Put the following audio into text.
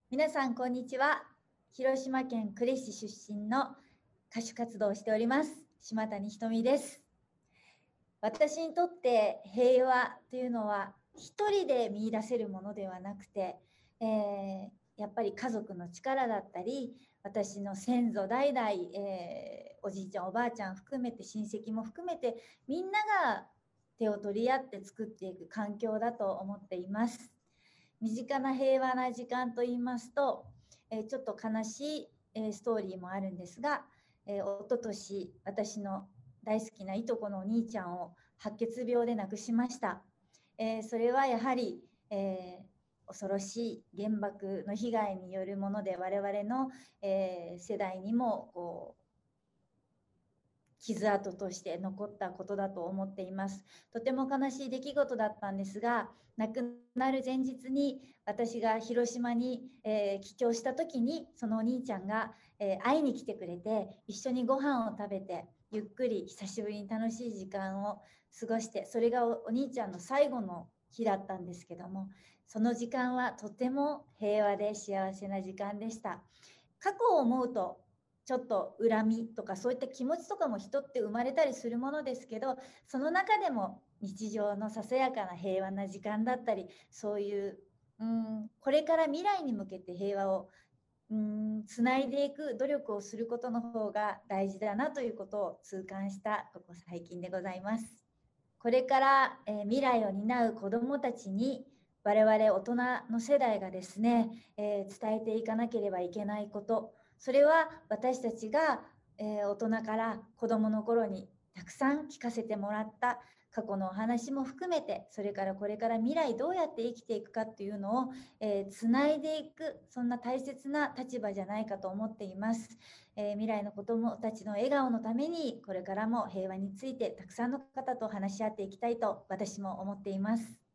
皆さんこんにちは。広島県呉市出身の歌手活動をしております島谷ひとみです。私にとって平和というのは一人で見出せるものではなくて、やっぱり家族の力だったり、私の先祖代々、おじいちゃんおばあちゃん含めて親戚も含めてみんなが手を取り合って作っていく環境だと思っています。身近な平和な時間と言いますと、ちょっと悲しいストーリーもあるんですが、一昨年私の大好きないとこのお兄ちゃんを白血病で亡くしました。それはやはり、恐ろしい原爆の被害によるもので我々の、世代にもこう傷跡として残ったことだと思っています。とても悲しい出来事だったんですが、亡くなる前日に私が広島に、帰郷した時にそのお兄ちゃんが、会いに来てくれて、一緒にご飯を食べてゆっくり久しぶりに楽しい時間を過ごして、それがお兄ちゃんの最後の日だったんですけども、その時間はとても平和で幸せな時間でした。過去を思うとちょっと恨みとかそういった気持ちとかも人って生まれたりするものですけど、その中でも日常のささやかな平和な時間だったり、そういうこれから未来に向けて平和をつないでいく努力をすることの方が大事だなということを痛感したここ最近でございます。これから、未来を担う子どもたちに我々大人の世代がですね、伝えていかなければいけないこと、それは私たちが、大人から子どもの頃にたくさん聞かせてもらった過去のお話も含めて、それからこれから未来どうやって生きていくかっていうのを、つないでいく、そんな大切な立場じゃないかと思っています。未来の子どもたちの笑顔のために、これからも平和についてたくさんの方と話し合っていきたいと私も思っています。